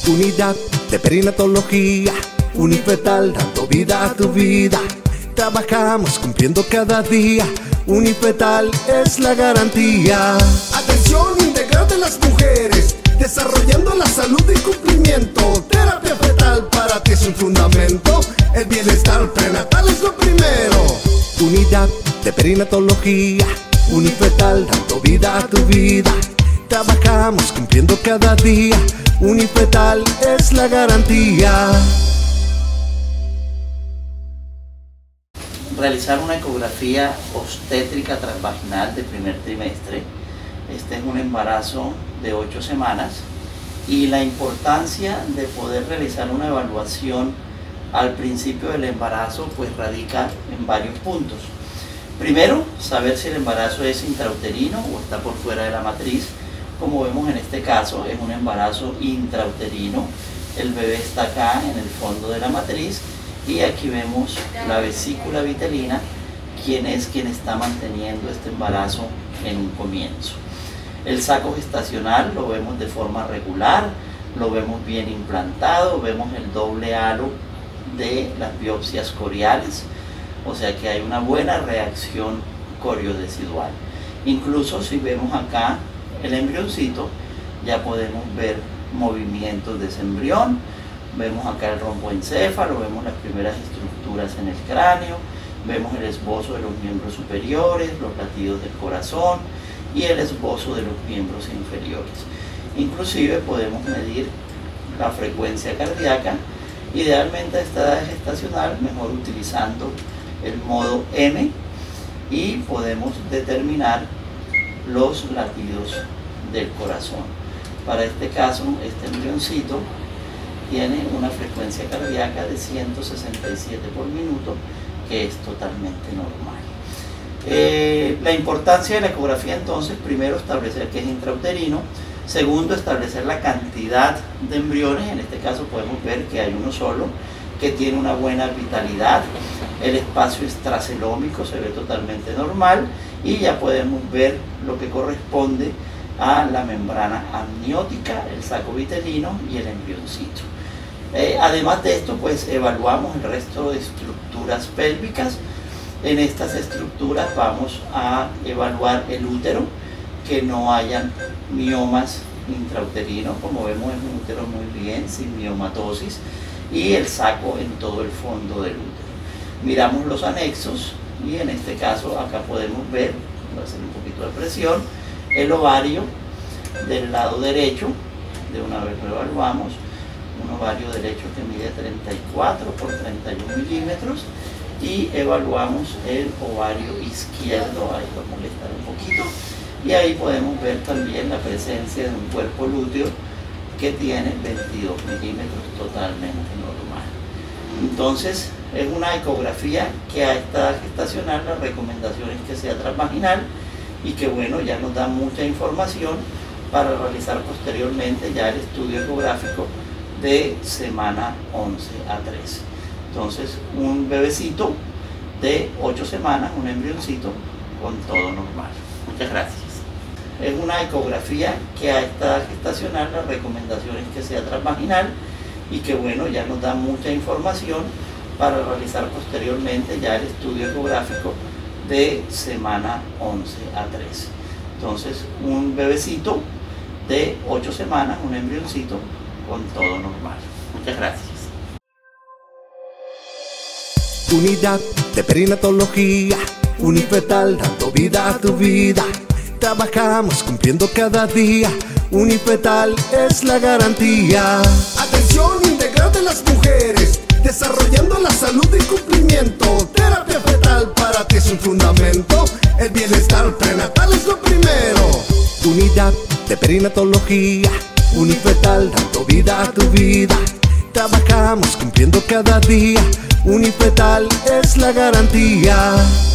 Unidad de Perinatología, Unifetal, dando vida a tu vida. Trabajamos cumpliendo cada día. Unifetal es la garantía. Atención integral de las mujeres, desarrollando la salud y cumplimiento. Terapia fetal para ti es un fundamento. El bienestar prenatal es lo primero. Unidad de Perinatología, Unifetal, dando vida a tu vida. Trabajamos cumpliendo cada día. Unifetal es la garantía. Realizar una ecografía obstétrica transvaginal de primer trimestre. Este es un embarazo de 8 semanas y la importancia de poder realizar una evaluación al principio del embarazo pues radica en varios puntos. Primero, saber si el embarazo es intrauterino o está por fuera de la matriz. Como vemos en este caso, es un embarazo intrauterino. El bebé está acá en el fondo de la matriz y aquí vemos la vesícula vitelina, quien está manteniendo este embarazo en un comienzo. El saco gestacional lo vemos de forma regular, lo vemos bien implantado, vemos el doble halo de las biopsias coriales, o sea que hay una buena reacción coriodecidual. Incluso si vemos acá el embrioncito, ya podemos ver movimientos de ese embrión. Vemos acá el romboencéfalo, vemos las primeras estructuras en el cráneo, vemos el esbozo de los miembros superiores, los latidos del corazón y el esbozo de los miembros inferiores. Inclusive podemos medir la frecuencia cardíaca, idealmente a esta edad gestacional, mejor utilizando el modo M, y podemos determinar los latidos del corazón. Para este caso, este embrioncito tiene una frecuencia cardíaca de 167 por minuto, que es totalmente normal. La importancia de la ecografía entonces, primero establecer que es intrauterino, segundo establecer la cantidad de embriones. En este caso podemos ver que hay uno solo, que tiene una buena vitalidad, el espacio extracelómico se ve totalmente normal y ya podemos ver lo que corresponde a la membrana amniótica, el saco vitelino y el embrioncito. Además de esto, pues evaluamos el resto de estructuras pélvicas. En estas estructuras vamos a evaluar el útero, que no hayan miomas intrauterinos, como vemos es un útero muy bien, sin miomatosis, y el saco en todo el fondo del útero. Miramos los anexos y en este caso acá podemos ver, voy a hacer un poquito de presión, el ovario del lado derecho. De una vez lo evaluamos, un ovario derecho que mide 34 por 31 milímetros, y evaluamos el ovario izquierdo, ahí va a molestar un poquito, y ahí podemos ver también la presencia de un cuerpo lúteo que tiene 22 milímetros, totalmente normal. Entonces es una ecografía que a esta edad gestacional la recomendación es que sea transvaginal y que bueno, ya nos da mucha información para realizar posteriormente ya el estudio ecográfico de semana 11 a 13. Entonces un bebecito de 8 semanas, un embrioncito con todo normal. Muchas gracias. Es una ecografía que a esta edad gestacional la recomendación es que sea transvaginal y que bueno, ya nos da mucha información para realizar posteriormente ya el estudio ecográfico de semana 11 a 13. Entonces un bebecito de 8 semanas, un embrioncito con todo normal. Muchas gracias. Unidad de Perinatología, Unifetal, dando vida a tu vida. Trabajamos cumpliendo cada día. Unifetal es la garantía. Atención integral de las mujeres, desarrollando la salud y cumplimiento. Terapia fetal para ti es un fundamento. El bienestar prenatal es lo primero. Unidad de Perinatología, Unifetal, dando vida a tu vida. Trabajamos cumpliendo cada día. Unifetal es la garantía.